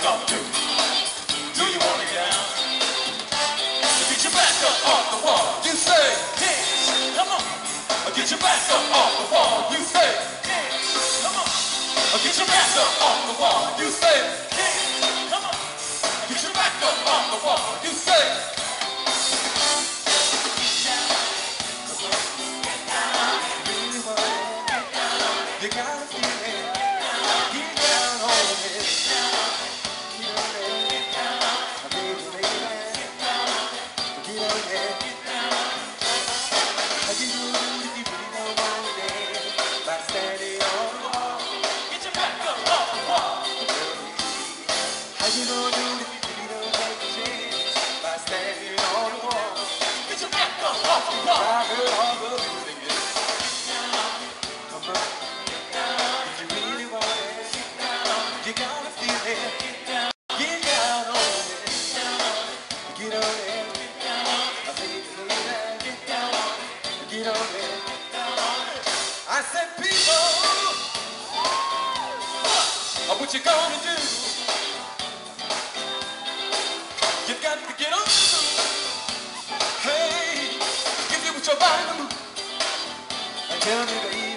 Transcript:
up to? Do you want to get down? Get your back up off the wall. You say, dance, come on. Get your back up off the wall. You say, dance, come on. Get your back up off the wall. You say, dance, come on. Get your back up off the wall. You say, get down on it. You gotta feel it. Get down on it. Get on it. Get down on it. Baby, get down on it. Get on it. Get down on it. How you do if you really don't want to dance by standing on the wall? Get your back up off the wall. How you gonna do if you really don't take a chance by standing on the wall? Get your back up off the wall. I heard all the music. Get down on it. Come on. Get down on it. If you really want it, get down on it. You gotta feel it. Get down. Get down on it. Get down on it. Get on it. Get down on it. I say it to you now. Get down on it. Get on it. Get down on it. I said, people, what you gonna do? You got to get on. Hey, give you what your body to move. And tell me, baby.